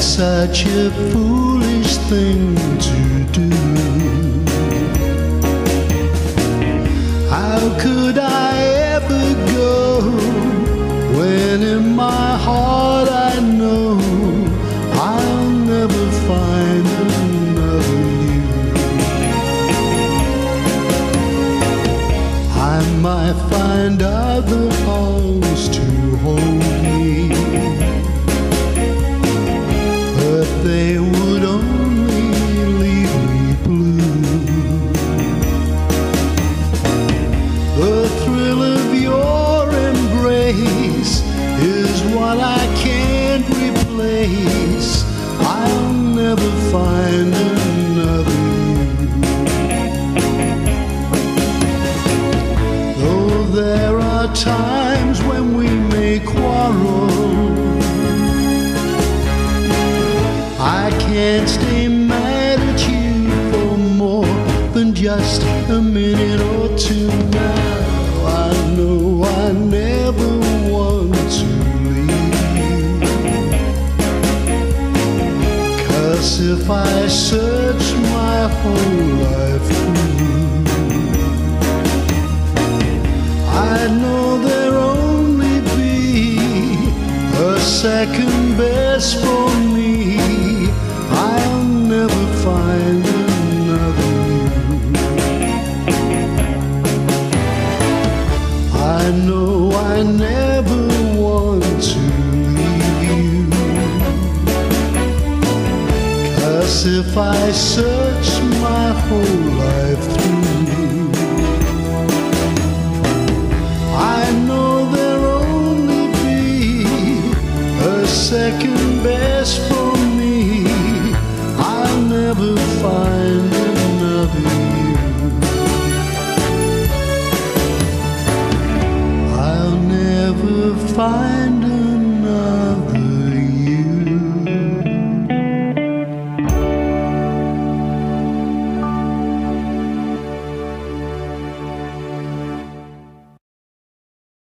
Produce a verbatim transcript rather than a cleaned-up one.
such a foolish thing to do. How could I ever go when in my heart I know I'll never find another you? I might find other arms to hold me, but they would only leave me blue. The thrill of your embrace is what I can't replace. I'll never find another you. Though there are times when we may quarrel, I can't stay mad at you for more than just a minute or two now. I know I never want to leave you, 'cause if I search my whole life through, I know there'll only be a second best for me. I'll never find another you. I know I never want to leave you, 'cause if I search my whole life through,